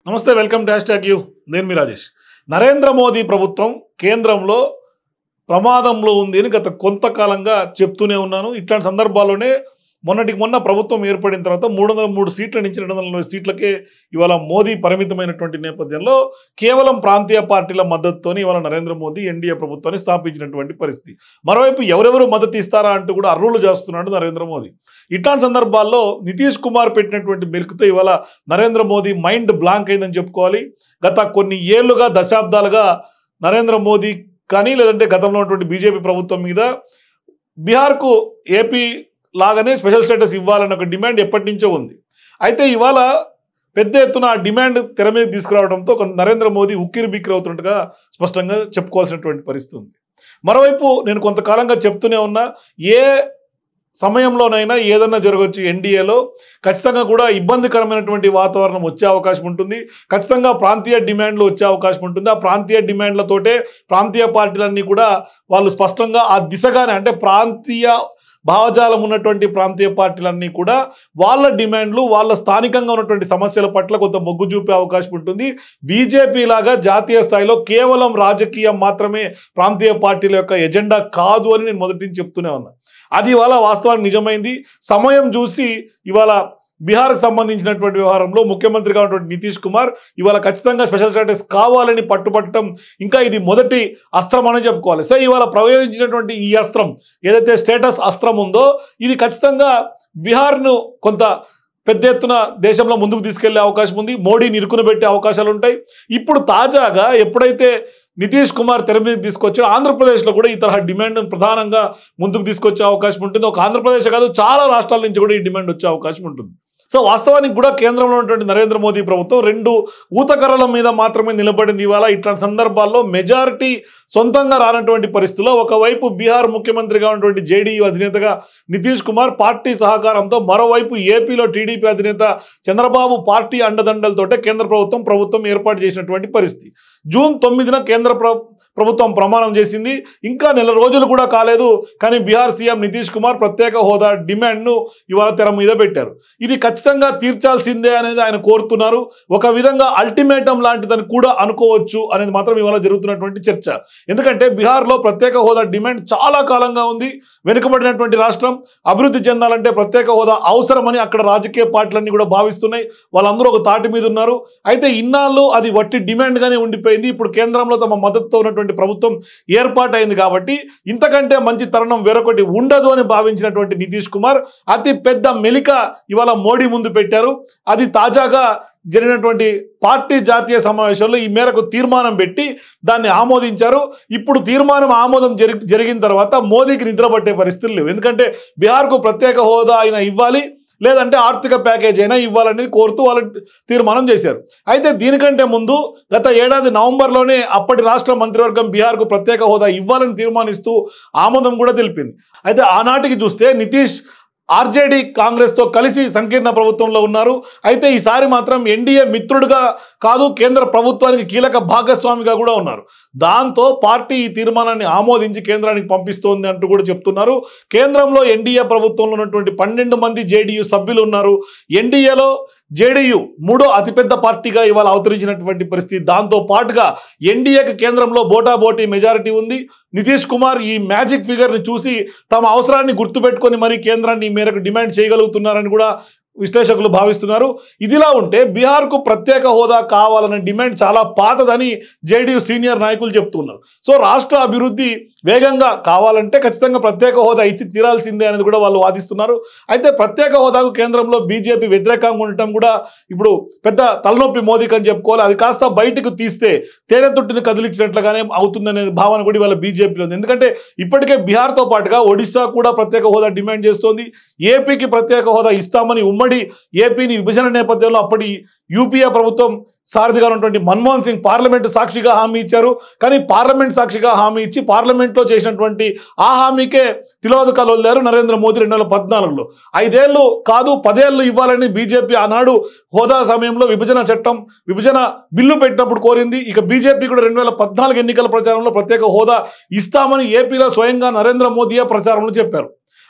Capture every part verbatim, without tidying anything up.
నమస్తే welcome to hashtag you నేను మీ రాజేష్. నరేంద్ర మోదీ ప్రభుత్వం కేంద్రంలో ప్రమాదంలో ఉంది అని గత కొంతకాలంగా చెప్తూనే ఉన్నాను. ఇట్లాంటి సందర్భాల్లోనే మొన్నటికి మొన్న ప్రభుత్వం ఏర్పడిన తర్వాత మూడు వందల మూడు సీట్ల నుంచి రెండు వందల నలభై సీట్లకే ఇవాళ మోదీ పరిమితమైనటువంటి నేపథ్యంలో కేవలం ప్రాంతీయ పార్టీల మద్దతుతోని ఇవాళ నరేంద్ర మోదీ ఎన్డీఏ ప్రభుత్వాన్ని స్థాపించినటువంటి పరిస్థితి. మరోవైపు ఎవరెవరు మద్దతు ఇస్తారా అంటూ కూడా అర్రులు చేస్తున్నాడు నరేంద్ర మోదీ. ఇట్లాంటి సందర్భాల్లో నితీష్ కుమార్ పెట్టినటువంటి మెరుకుతో ఇవాళ నరేంద్ర మోదీ మైండ్ బ్లాంక్ అయిందని చెప్పుకోవాలి. గత కొన్ని ఏళ్లుగా దశాబ్దాలుగా నరేంద్ర మోదీ కానీ లేదంటే గతంలో ఉన్నటువంటి బీజేపీ ప్రభుత్వం మీద బీహార్కు ఏపీ లాగానే స్పెషల్ స్టేటస్ ఇవ్వాలన్న ఒక డిమాండ్ ఎప్పటి నుంచో ఉంది. అయితే ఇవాళ పెద్ద ఎత్తున ఆ డిమాండ్ తెర మీద తీసుకురావడంతో కొంత నరేంద్ర మోదీ ఉక్కిరి బిక్కిరి అవుతున్నట్టుగా స్పష్టంగా చెప్పుకోవాల్సినటువంటి పరిస్థితి ఉంది. మరోవైపు నేను కొంతకాలంగా చెప్తూనే ఉన్నా, ఏ సమయంలోనైనా ఏదన్నా జరగవచ్చు. ఎన్డీఏలో ఖచ్చితంగా కూడా ఇబ్బందికరమైనటువంటి వాతావరణం వచ్చే అవకాశం ఉంటుంది. ఖచ్చితంగా ప్రాంతీయ డిమాండ్లు వచ్చే అవకాశం ఉంటుంది. ఆ ప్రాంతీయ డిమాండ్లతోటే ప్రాంతీయ పార్టీలన్నీ కూడా వాళ్ళు స్పష్టంగా ఆ దిశగానే, అంటే ప్రాంతీయ భావజాలం ఉన్నటువంటి ప్రాంతీయ పార్టీలన్నీ కూడా వాళ్ళ డిమాండ్లు, వాళ్ళ స్థానికంగా ఉన్నటువంటి సమస్యల పట్ల కొంత మొగ్గు చూపే అవకాశం ఉంటుంది. బీజేపీ లాగా జాతీయ స్థాయిలో కేవలం రాజకీయం మాత్రమే ప్రాంతీయ పార్టీల యొక్క ఎజెండా కాదు అని నేను మొదటి నుంచి చెప్తూనే ఉన్నా. అది ఇవాళ వాస్తవానికి నిజమైంది. సమయం చూసి ఇవాళ బీహార్కు సంబంధించినటువంటి వ్యవహారంలో ముఖ్యమంత్రిగా ఉన్నటువంటి నితీష్ కుమార్ ఇవాళ ఖచ్చితంగా స్పెషల్ స్టేటస్ కావాలని పట్టుపట్టడం ఇంకా ఇది మొదటి అస్త్రం అని చెప్పుకోవాలి. సో ఇవాళ ప్రయోగించినటువంటి ఈ అస్త్రం ఏదైతే స్టేటస్ అస్త్రం ఉందో ఇది ఖచ్చితంగా బీహార్ను కొంత పెద్ద ఎత్తున దేశంలో ముందుకు తీసుకెళ్లే అవకాశం ఉంది. మోడీని ఇరుకున పెట్టే అవకాశాలు ఉంటాయి. ఇప్పుడు తాజాగా ఎప్పుడైతే నితీష్ కుమార్ తెర మీద తీసుకొచ్చాడు, ఆంధ్రప్రదేశ్లో కూడా ఈ తరహా డిమాండ్ ప్రధానంగా ముందుకు తీసుకొచ్చే అవకాశం ఉంటుంది. ఒక ఆంధ్రప్రదేశ్ కాదు, చాలా రాష్ట్రాల నుంచి కూడా ఈ డిమాండ్ వచ్చే అవకాశం ఉంటుంది. సో వాస్తవానికి కూడా కేంద్రంలో ఉన్నటువంటి నరేంద్ర మోదీ ప్రభుత్వం రెండు ఊతకర్రల మీద మాత్రమే నిలబడింది. ఇవాళ ఇట్లాంటి సందర్భాల్లో మెజారిటీ సొంతంగా రానటువంటి పరిస్థితుల్లో ఒకవైపు బీహార్ ముఖ్యమంత్రిగా ఉన్నటువంటి జేడీయూ అధినేతగా నితీష్ కుమార్ పార్టీ సహకారంతో, మరోవైపు ఏపీలో టీడీపీ అధినేత చంద్రబాబు పార్టీ అండదండలతోటే కేంద్ర ప్రభుత్వం ప్రభుత్వం ఏర్పాటు చేసినటువంటి పరిస్థితి. జూన్ తొమ్మిదిన కేంద్ర ప్రభుత్వం ప్రమాణం చేసింది. ఇంకా నెల రోజులు కూడా కాలేదు, కానీ బీహార్ సీఎం నితీష్ కుమార్ ప్రత్యేక హోదా డిమాండ్ను ఇవాళ తెర మీద పెట్టారు. ఇది ఖచ్చితంగా తీర్చాల్సిందే అనేది ఆయన కోరుతున్నారు. ఒక విధంగా అల్టిమేటం లాంటిదని కూడా అనుకోవచ్చు అనేది మాత్రం ఇవాళ జరుగుతున్నటువంటి చర్చ. ఎందుకంటే బీహార్లో ప్రత్యేక హోదా డిమాండ్ చాలా కాలంగా ఉంది. వెనుకబడినటువంటి రాష్ట్రం, అభివృద్ధి చెందాలంటే ప్రత్యేక హోదా అవసరమని అక్కడ రాజకీయ పార్టీలన్నీ కూడా భావిస్తున్నాయి. వాళ్ళందరూ ఒక తాటి మీద ఉన్నారు. అయితే ఇన్నాళ్ళు అది వట్టి డిమాండ్గానే ఉండిపోయింది. ఇప్పుడు కేంద్రంలో తమ మద్దతుతో ఉన్నటువంటి ప్రభుత్వం ఏర్పాటైంది కాబట్టి ఇంతకంటే మంచి తరుణం వేరొకటి ఉండదు అని భావించినటువంటి నితీష్ కుమార్ అతి పెద్ద మెలిక ఇవాళ మోడీ ముందు పెట్టారు. అది తాజాగా జరిగినటువంటి పార్టీ జాతీయ సమావేశంలో ఈ మేరకు తీర్మానం పెట్టి దాన్ని ఆమోదించారు. ఇప్పుడు తీర్మానం ఆమోదం జరి జరిగిన తర్వాత మోదీకి నిద్రపట్టే పరిస్థితులు లేవు. ఎందుకంటే బీహార్కు ప్రత్యేక హోదా అయినా ఇవ్వాలి, లేదంటే ఆర్థిక ప్యాకేజ్ అయినా ఇవ్వాలనేది కోరుతూ వాళ్ళు తీర్మానం చేశారు. అయితే దీనికంటే ముందు గత ఏడాది నవంబర్లోనే అప్పటి రాష్ట్ర మంత్రివర్గం బీహార్కు ప్రత్యేక హోదా ఇవ్వాలని తీర్మానిస్తూ ఆమోదం కూడా తెలిపింది. అయితే ఆనాటికి చూస్తే నితీష్ ఆర్జేడీ కాంగ్రెస్తో కలిసి సంకీర్ణ ప్రభుత్వంలో ఉన్నారు. అయితే ఈసారి మాత్రం ఎన్డీఏ మిత్రుడుగా కాదు, కేంద్ర ప్రభుత్వానికి కీలక భాగస్వామిగా కూడా ఉన్నారు. దాంతో పార్టీ ఈ తీర్మానాన్ని ఆమోదించి కేంద్రానికి పంపిస్తోంది అంటూ కూడా చెప్తున్నారు. కేంద్రంలో ఎన్డీఏ ప్రభుత్వంలో ఉన్నటువంటి పన్నెండు మంది జేడీయూ సభ్యులు ఉన్నారు. ఎన్డీఏలో జేడీయూ మూడో అతిపెద్ద పార్టీగా ఇవాళ అవతరించినటువంటి పరిస్థితి. దాంతో పాటుగా ఎన్డీఏకి కేంద్రంలో బోటాబోటీ మెజారిటీ ఉంది. నితీష్ కుమార్ ఈ మ్యాజిక్ ఫిగర్ని చూసి తమ అవసరాన్ని గుర్తుపెట్టుకొని మరీ కేంద్రాన్ని ఈ మేరకు డిమాండ్ చేయగలుగుతున్నారని కూడా విశ్లేషకులు భావిస్తున్నారు. ఇదిలా ఉంటే బీహార్కు ప్రత్యేక హోదా కావాలనే డిమాండ్ చాలా పాతదని జేడీయూ సీనియర్ నాయకులు చెప్తున్నారు. సో రాష్ట్ర అభివృద్ధి వేగంగా కావాలంటే ఖచ్చితంగా ప్రత్యేక హోదా ఇచ్చి తీరాల్సిందే అనేది కూడా వాళ్ళు వాదిస్తున్నారు. అయితే ప్రత్యేక హోదాకు కేంద్రంలో బీజేపీ వ్యతిరేకంగా ఉండటం కూడా ఇప్పుడు పెద్ద తలనొప్పి మోదీకి అని చెప్పుకోవాలి. అది కాస్త బయటకు తీస్తే తేనె తుట్టిని కదిలించినట్లుగానే అవుతుందనే భావన కూడా ఇవాళ బీజేపీలో ఉంది. ఎందుకంటే ఇప్పటికే బీహార్తో పాటుగా ఒడిశా కూడా ప్రత్యేక హోదా డిమాండ్ చేస్తోంది. ఏపీకి ప్రత్యేక హోదా ఇస్తామని ఉమ్మడి ఏపీని విభజన నేపథ్యంలో అప్పటి యూపీఏ ప్రభుత్వం సారథిగా ఉన్నటువంటి మన్మోహన్ సింగ్ పార్లమెంటు సాక్షిగా హామీ ఇచ్చారు. కానీ పార్లమెంట్ సాక్షిగా హామీ ఇచ్చి పార్లమెంట్లో చేసినటువంటి ఆ హామీకే తిలోదకాలు వదిలారు నరేంద్ర మోదీ రెండు వేల పద్నాలుగులో. ఐదేళ్లు కాదు పదేళ్లు ఇవ్వాలని బీజేపీ ఆనాడు హోదా సమయంలో విభజన చట్టం విభజన బిల్లు పెట్టినప్పుడు కోరింది. ఇక బీజేపీ కూడా రెండు వేల పద్నాలుగు ఎన్నికల ప్రచారంలో ప్రత్యేక హోదా ఇస్తామని ఏపీలో స్వయంగా నరేంద్ర మోదీయే ప్రచారంలో చెప్పారు.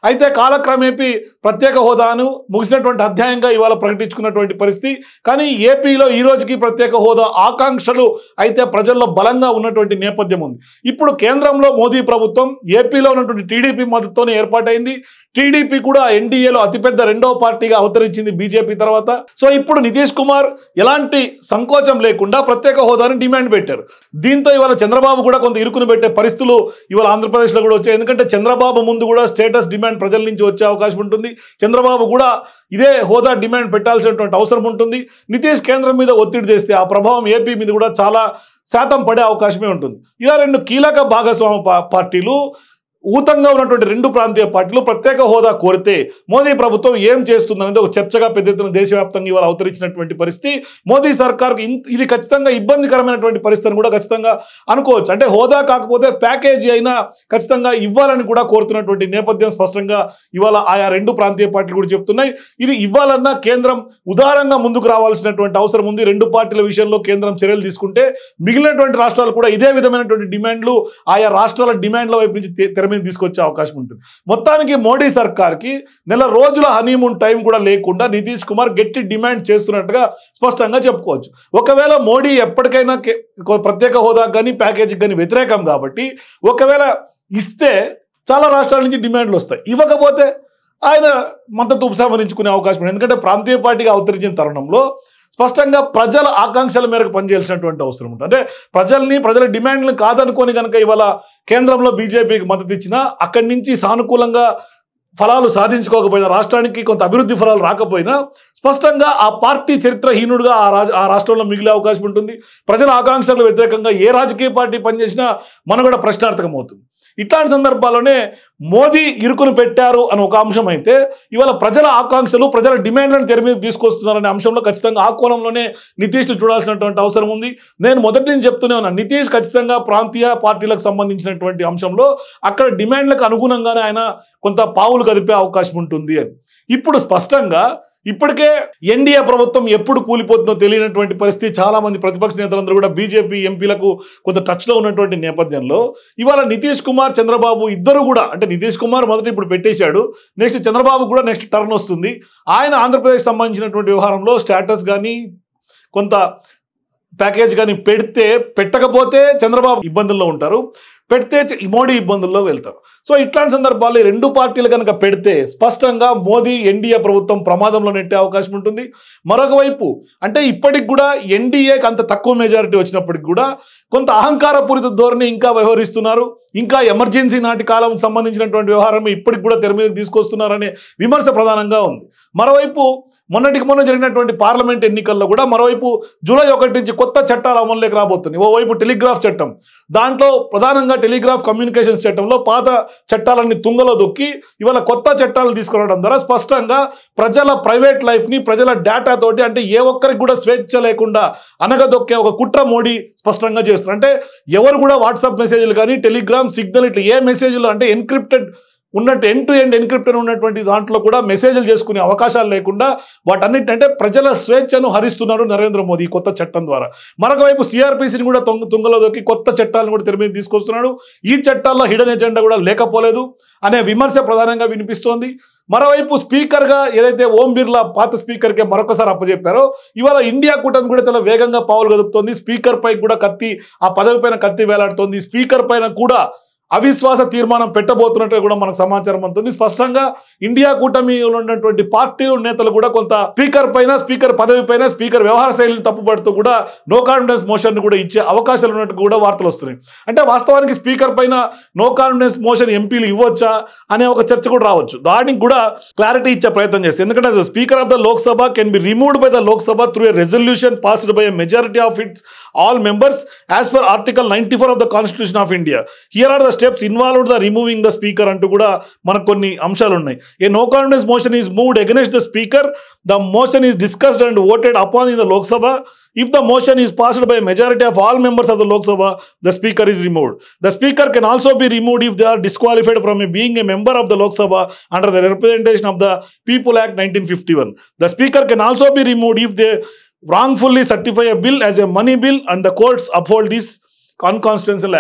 అయితే కాలక్రమేపీ ప్రత్యేక హోదాను ముగిసినటువంటి అధ్యాయంగా ఇవాళ ప్రకటించుకున్నటువంటి పరిస్థితి. కానీ ఏపీలో ఈ రోజుకి ప్రత్యేక హోదా ఆకాంక్షలు అయితే ప్రజల్లో బలంగా ఉన్నటువంటి నేపథ్యం ఉంది. ఇప్పుడు కేంద్రంలో మోదీ ప్రభుత్వం ఏపీలో ఉన్నటువంటి టీడీపీ మద్దతుతోనే ఏర్పాటైంది. టీడీపీ కూడా ఎన్డీఏలో అతిపెద్ద రెండవ పార్టీగా అవతరించింది బీజేపీ తర్వాత. సో ఇప్పుడు నితీష్ కుమార్ ఎలాంటి సంకోచం లేకుండా ప్రత్యేక హోదాని డిమాండ్ పెట్టారు. దీంతో ఇవాళ చంద్రబాబు కూడా కొంత ఇరుకును పెట్టే పరిస్థితులు ఇవాళ ఆంధ్రప్రదేశ్లో కూడా వచ్చాయి. ఎందుకంటే చంద్రబాబు ముందు కూడా స్టేటస్ డిమాండ్ ప్రజల నుంచి వచ్చే అవకాశం ఉంటుంది. చంద్రబాబు కూడా ఇదే హోదా డిమాండ్ పెట్టాల్సినటువంటి అవసరం ఉంటుంది. నితీష్ కేంద్రం మీద ఒత్తిడి తెస్తే ఆ ప్రభావం ఏపీ మీద కూడా చాలా శాతం పడే అవకాశమే ఉంటుంది. ఇలా రెండు కీలక భాగస్వామి పార్టీలు ఊతంగా ఉన్నటువంటి రెండు ప్రాంతీయ పార్టీలు ప్రత్యేక హోదా కోరితే మోదీ ప్రభుత్వం ఏం చేస్తుందనేది ఒక చర్చగా పెద్ద ఎత్తున దేశవ్యాప్తంగా ఇవాళ అవతరించినటువంటి పరిస్థితి. మోదీ సర్కార్కి ఇది ఖచ్చితంగా ఇబ్బందికరమైనటువంటి పరిస్థితిని కూడా ఖచ్చితంగా అనుకోవచ్చు. అంటే హోదా కాకపోతే ప్యాకేజీ అయినా ఖచ్చితంగా ఇవ్వాలని కూడా కోరుతున్నటువంటి నేపథ్యం స్పష్టంగా ఇవాళ ఆయా రెండు ప్రాంతీయ పార్టీలు కూడా చెప్తున్నాయి. ఇది ఇవ్వాలన్నా కేంద్రం ఉదారంగా ముందుకు రావాల్సినటువంటి అవసరం ఉంది. రెండు పార్టీల విషయంలో కేంద్రం చర్యలు తీసుకుంటే మిగిలినటువంటి రాష్ట్రాలు కూడా ఇదే విధమైనటువంటి డిమాండ్లు ఆయా రాష్ట్రాల డిమాండ్ల వైపు నుంచి తెర మీద తీసుకొచ్చే అవకాశం ఉంటుంది. మొత్తానికి మోడీ సర్కార్కి నెల రోజుల హనీమూన్ టైం కూడా లేకుండా నితీష్ కుమార్ గట్టి డిమాండ్ చేస్తున్నట్టుగా స్పష్టంగా చెప్పుకోవచ్చు. ఒకవేళ మోడీ ఎప్పటికైనా ప్రత్యేక హోదా కానీ ప్యాకేజీకి కానీ వ్యతిరేకం కాబట్టి ఒకవేళ ఇస్తే చాలా రాష్ట్రాల నుంచి డిమాండ్లు వస్తాయి. ఇవ్వకపోతే ఆయన మద్దతు ఉపసంహరించుకునే అవకాశం ఉంది. ఎందుకంటే ప్రాంతీయ పార్టీగా అవతరించిన తరుణంలో స్పష్టంగా ప్రజల ఆకాంక్షల మేరకు పనిచేయాల్సినటువంటి అవసరం ఉంటుంది. అంటే ప్రజల్ని ప్రజల డిమాండ్లను కాదనుకొని కనుక ఇవాళ కేంద్రంలో బీజేపీకి మద్దతు ఇచ్చినా అక్కడి నుంచి సానుకూలంగా ఫలాలు సాధించుకోకపోయినా రాష్ట్రానికి కొంత అభివృద్ధి ఫలాలు రాకపోయినా స్పష్టంగా ఆ పార్టీ చరిత్రహీనుడుగా ఆ రాజ ఆ రాష్ట్రంలో మిగిలే అవకాశం ఉంటుంది. ప్రజల ఆకాంక్షలకు వ్యతిరేకంగా ఏ రాజకీయ పార్టీ పనిచేసినా మనుగడ ప్రశ్నార్థకం అవుతుంది. ఇట్లాంటి సందర్భాల్లోనే మోదీ ఇరుకును పెట్టారు అని ఒక అంశం అయితే ఇవాళ ప్రజల ఆకాంక్షలు ప్రజల డిమాండ్లను తెర మీద తీసుకొస్తున్నారనే అంశంలో ఖచ్చితంగా ఆ కోణంలోనే నితీష్ను చూడాల్సినటువంటి అవసరం ఉంది. నేను మొదటి నుంచి చెప్తూనే ఉన్నాను, నితీష్ ఖచ్చితంగా ప్రాంతీయ పార్టీలకు సంబంధించినటువంటి అంశంలో అక్కడ డిమాండ్లకు అనుగుణంగానే ఆయన కొంత పావులు కదిపే అవకాశం ఉంటుంది అని. ఇప్పుడు స్పష్టంగా ఇప్పటికే ఎన్డీఏ ప్రభుత్వం ఎప్పుడు కూలిపోతుందో తెలియనటువంటి పరిస్థితి. చాలా మంది ప్రతిపక్ష నేతలందరూ కూడా బీజేపీ ఎంపీలకు కొంత టచ్లో ఉన్నటువంటి నేపథ్యంలో ఇవాళ నితీష్ కుమార్ చంద్రబాబు ఇద్దరు కూడా, అంటే నితీష్ కుమార్ మొదట ఇప్పుడు పెట్టేశాడు, నెక్స్ట్ చంద్రబాబు కూడా నెక్స్ట్ టర్న్ వస్తుంది. ఆయన ఆంధ్రప్రదేశ్ సంబంధించినటువంటి వ్యవహారంలో స్టేటస్ కానీ కొంత ప్యాకేజ్ కానీ పెడితే, పెట్టకపోతే చంద్రబాబు ఇబ్బందుల్లో ఉంటారు, పెడితే మోడీ ఇబ్బందుల్లో వెళ్తారు. సో ఇట్లాంటి సందర్భాల్లో రెండు పార్టీలు కనుక పెడితే స్పష్టంగా మోదీ ఎన్డీఏ ప్రభుత్వం ప్రమాదంలో నెట్టే అవకాశం ఉంటుంది. మరొక వైపు అంటే ఇప్పటికి కూడా ఎన్డీఏకి అంత తక్కువ మెజారిటీ వచ్చినప్పటికి కూడా కొంత అహంకారపూరిత ధోరణి ఇంకా వ్యవహరిస్తున్నారు. ఇంకా ఎమర్జెన్సీ నాటి కాలం సంబంధించినటువంటి వ్యవహారం ఇప్పటికి కూడా తెర మీద తీసుకొస్తున్నారనే విమర్శ ప్రధానంగా ఉంది. మరోవైపు మొన్నటికి మొన్న జరిగినటువంటి పార్లమెంట్ ఎన్నికల్లో కూడా మరోవైపు జూలై ఒకటి నుంచి కొత్త చట్టాలు అమలులోకి రాబోతున్నాయి. ఓవైపు టెలిగ్రాఫ్ చట్టం, దాంట్లో ప్రధానంగా టెలిగ్రాఫ్ కమ్యూనికేషన్స్ చట్టంలో పాత చట్టాలన్నీ తుంగలో దొక్కి ఇవాళ కొత్త చట్టాలు తీసుకురావడం ద్వారా స్పష్టంగా ప్రజల ప్రైవేట్ లైఫ్ని ప్రజల డేటా తోటి, అంటే ఏ ఒక్కరికి కూడా స్వేచ్ఛ లేకుండా అనగదొక్కే ఒక కుట్ర మోడీ స్పష్టంగా చేస్తున్నారు. అంటే ఎవరు కూడా వాట్సాప్ మెసేజ్లు కానీ టెలిగ్రామ్ సిగ్నల్ ఇట్లా ఏ మెసేజ్లు అంటే ఎన్క్రిప్టెడ్ ఉన్నట్టు ఎండ్ టు ఎండ్ ఎన్క్రిప్టెడ్ ఉన్నటువంటి దాంట్లో కూడా మెసేజ్లు చేసుకునే అవకాశాలు లేకుండా వాటన్నిటింటే ప్రజల స్వేచ్ఛను హరిస్తున్నారు నరేంద్ర మోదీ కొత్త చట్టం ద్వారా. మరొక వైపు సిఆర్పిసిని కూడా తొంగ తుంగలో దొక్కి కొత్త చట్టాలను కూడా తెర మీద తీసుకొస్తున్నాడు. ఈ చట్టాల్లో హిడెన్ ఎజెండా కూడా లేకపోలేదు అనే విమర్శ ప్రధానంగా వినిపిస్తోంది. మరోవైపు స్పీకర్గా ఏదైతే ఓం బిర్లా పాత స్పీకర్కే మరొకసారి అప్పచెప్పారో ఇవాళ ఇండియా కూటమి కూడా చాలా వేగంగా పావులు కదుపుతోంది. స్పీకర్ పై కూడా కత్తి, ఆ పదవి పైన కత్తి వేలాడుతోంది. స్పీకర్ పైన కూడా అవిశ్వాస తీర్మానం పెట్టబోతున్నట్టుగా కూడా మనకు సమాచారం అందుతుంది. స్పష్టంగా ఇండియా కూటమిలో ఉన్నటువంటి పార్టీ నేతలు కూడా కొంత స్పీకర్ పైన, స్పీకర్ పదవి పైన, స్పీకర్ వ్యవహార శైలిని తప్పుపడుతూ కూడా నో కాన్ఫిడెన్స్ మోషన్ కూడా ఇచ్చే అవకాశాలు ఉన్నట్టు కూడా వార్తలు వస్తున్నాయి. అంటే వాస్తవానికి స్పీకర్ పైన నో కాన్ఫిడెన్స్ మోషన్ ఎంపీలు ఇవ్వచ్చా అనే ఒక చర్చ కూడా రావచ్చు. దానికి కూడా క్లారిటీ ఇచ్చే ప్రయత్నం చేస్తారు. ఎందుకంటే speaker of the Lok Sabha can be removed by the Lok Sabha through a resolution passed by a majority of its all members as per article ninety four of the constitution of India. Here are the steps involved the removing the speaker అంటూ కూడా మనకు కొన్ని అంశాలు ఉన్నాయి. A no confidence motion is moved against the speaker, the motion is discussed and voted upon in the Lok Sabha. If the motion is passed by a majority of all members of the Lok Sabha, the speaker is removed. The speaker can also be removed if they are disqualified from a, being a member of the Lok Sabha under the Representation of the People Act nineteen fifty-one. The speaker can also be removed if they wrongfully certify a bill as a money bill and the courts uphold this unconstitutional act.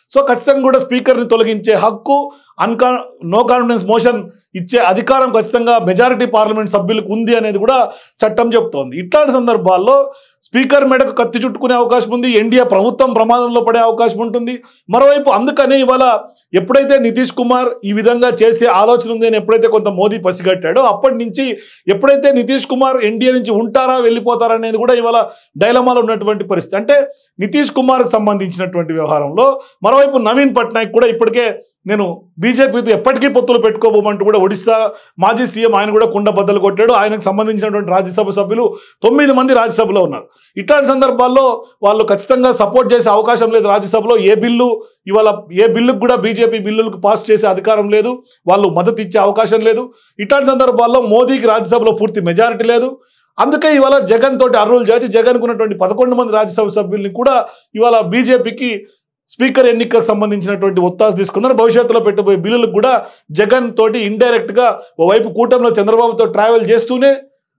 So ఖచ్చితంగా కూడా స్పీకర్ని తొలగించే హక్కు, అన్కా no confidence motion ఇచ్చే అధికారం ఖచ్చితంగా majority parliament సభ్యులకు ఉంది అనేది కూడా చట్టం చెప్తోంది. ఇట్లాంటి సందర్భాల్లో స్పీకర్ మెడకు కత్తి చుట్టుకునే అవకాశం ఉంది, ఎన్డీఏ ప్రభుత్వం ప్రమాదంలో పడే అవకాశం ఉంటుంది. మరోవైపు అందుకనే ఇవాళ ఎప్పుడైతే నితీష్ కుమార్ ఈ విధంగా చేసే ఆలోచన ఉంది అని ఎప్పుడైతే కొంత మోదీ పసిగట్టాడో అప్పటి నుంచి ఎప్పుడైతే నితీష్ కుమార్ ఎన్డీఏ నుంచి ఉంటారా వెళ్ళిపోతారా అనేది కూడా ఇవాళ డైలమాలో ఉన్నటువంటి పరిస్థితి. అంటే నితీష్ కుమార్కి సంబంధించినటువంటి వ్యవహారంలో మరోవైపు నవీన్ పట్నాయక్ కూడా ఇప్పటికే నేను బీజేపీతో ఎప్పటికీ పొత్తులు పెట్టుకోబోమంటూ కూడా ఒడిశా మాజీ సీఎం ఆయన కూడా కుండ బద్దలు కొట్టాడు. ఆయనకు సంబంధించినటువంటి రాజ్యసభ సభ్యులు తొమ్మిది మంది రాజ్యసభలో ఉన్నారు. ఇట్లాంటి సందర్భాల్లో వాళ్ళు ఖచ్చితంగా సపోర్ట్ చేసే అవకాశం లేదు. రాజ్యసభలో ఏ బిల్లు ఇవాళ ఏ బిల్లుకు కూడా బీజేపీ బిల్లులకు పాస్ చేసే అధికారం లేదు, వాళ్ళు మద్దతు ఇచ్చే అవకాశం లేదు. ఇట్లాంటి సందర్భాల్లో మోదీకి రాజ్యసభలో పూర్తి మెజారిటీ లేదు. అందుకే ఇవాళ జగన్ తోటి అర్రులు చేసి జగన్కు ఉన్నటువంటి పదకొండు మంది రాజ్యసభ సభ్యుల్ని కూడా ఇవాళ బీజేపీకి స్పీకర్ ఎన్నికకు సంబంధించినటువంటి ఒత్తాసు తీసుకున్నారు. భవిష్యత్తులో పెట్టబోయే బిల్లులకు కూడా జగన్ తోటి ఇండైరెక్ట్గా ఓవైపు కూటమిలో చంద్రబాబుతో ట్రావెల్ చేస్తూనే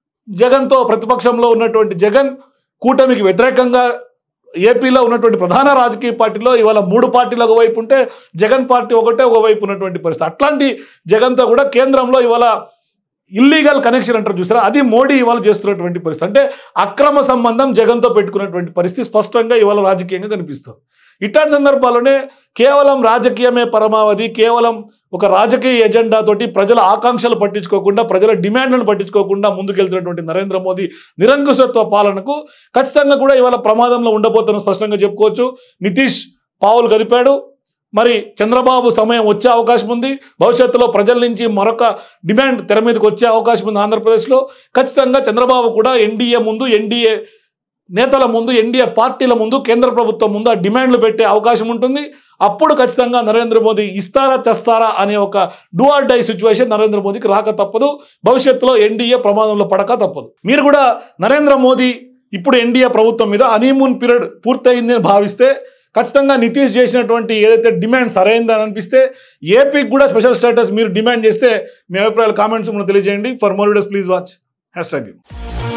జగన్తో ప్రతిపక్షంలో ఉన్నటువంటి జగన్ కూటమికి వ్యతిరేకంగా ఏపీలో ఉన్నటువంటి ప్రధాన రాజకీయ పార్టీలో ఇవాళ మూడు పార్టీలు ఒకవైపు ఉంటే జగన్ పార్టీ ఒకటే ఒకవైపు ఉన్నటువంటి పరిస్థితి. అట్లాంటి జగన్తో కూడా కేంద్రంలో ఇవాళ ఇల్లీగల్ కనెక్షన్ అంటారు చూసారా, అది మోడీ ఇవాళ చేస్తున్నటువంటి పరిస్థితి. అంటే అక్రమ సంబంధం జగన్తో పెట్టుకున్నటువంటి పరిస్థితి స్పష్టంగా ఇవాళ రాజకీయంగా కనిపిస్తుంది. ఇట్లాంటి సందర్భాల్లోనే కేవలం రాజకీయమే పరమావధి, కేవలం ఒక రాజకీయ ఎజెండా తోటి ప్రజల ఆకాంక్షలు పట్టించుకోకుండా ప్రజల డిమాండ్లను పట్టించుకోకుండా ముందుకెళ్తున్నటువంటి నరేంద్ర మోదీ నిరంకుశత్వ పాలనకు ఖచ్చితంగా కూడా ఇవాళ ప్రమాదంలో ఉండబోతున్న స్పష్టంగా చెప్పుకోవచ్చు. నితీష్ పావులు కదిపాడు, మరి చంద్రబాబు సమయం వచ్చే అవకాశం ఉంది. భవిష్యత్తులో ప్రజల నుంచి మరొక డిమాండ్ తెర మీదకి వచ్చే అవకాశం ఉంది ఆంధ్రప్రదేశ్లో. ఖచ్చితంగా చంద్రబాబు కూడా ఎన్డీఏ ముందు, ఎన్డీఏ నేతల ముందు, ఎన్డీఏ పార్టీల ముందు, కేంద్ర ప్రభుత్వం ముందు ఆ డిమాండ్లు పెట్టే అవకాశం ఉంటుంది. అప్పుడు ఖచ్చితంగా నరేంద్ర మోదీ ఇస్తారా చేస్తారా అనే ఒక do or die situation Narendra మోదీకి రాక తప్పదు. భవిష్యత్తులో ఎన్డీఏ ప్రమాదంలో పడక తప్పదు. మీరు కూడా నరేంద్ర మోదీ ఇప్పుడు ఎన్డీఏ ప్రభుత్వం మీద హనీమూన్ పీరియడ్ పూర్తయింది అని భావిస్తే, ఖచ్చితంగా నితీష్ చేసినటువంటి ఏదైతే డిమాండ్ సరైందని అనిపిస్తే, ఏపీకి కూడా స్పెషల్ స్టేటస్ మీరు డిమాండ్ చేస్తే మీ అభిప్రాయాలు కామెంట్స్ మనం తెలియజేయండి. For more videos please watch hashtag you.